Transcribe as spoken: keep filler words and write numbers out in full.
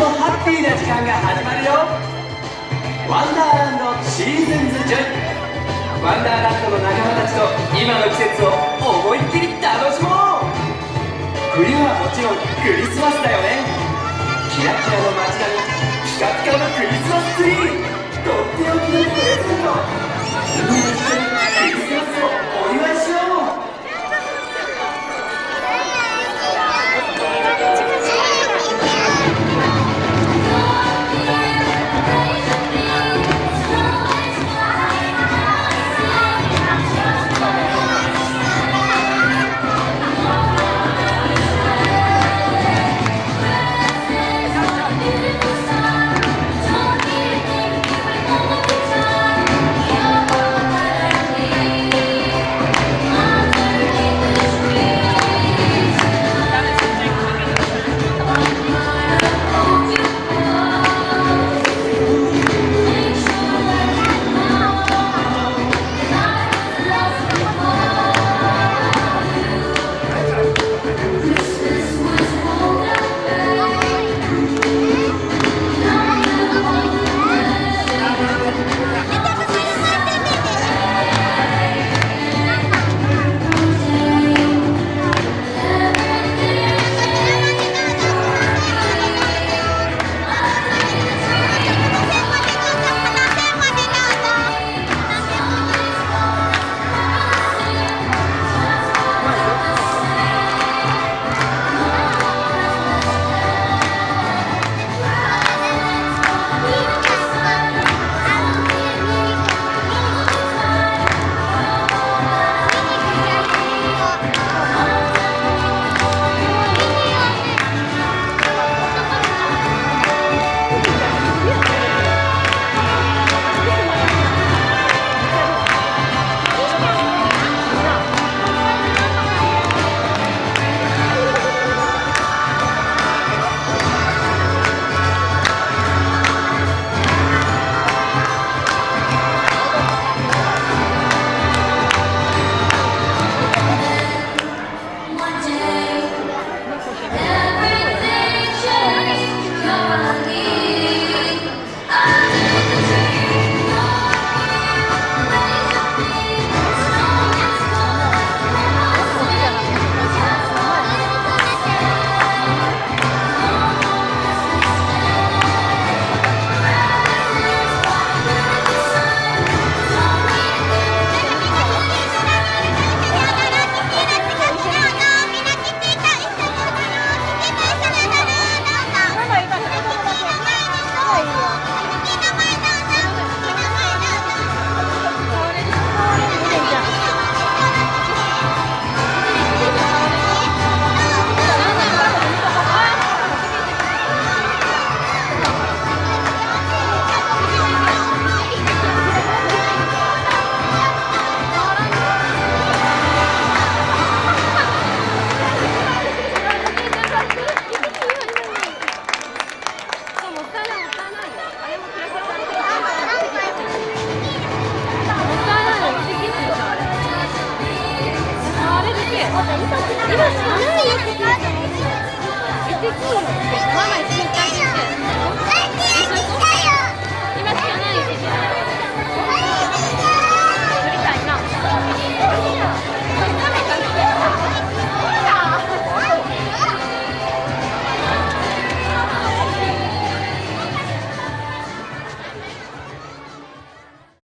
のハッピーな時間が始まるよ。ワンダーランドシーズンズジョイ。ワンダーランドの仲間たちと今の季節を思いっきり楽しもう。冬はもちろんクリスマスだよね。キラキラの街並み、ピカピカのクリスマスツリー、とっておきのプレゼント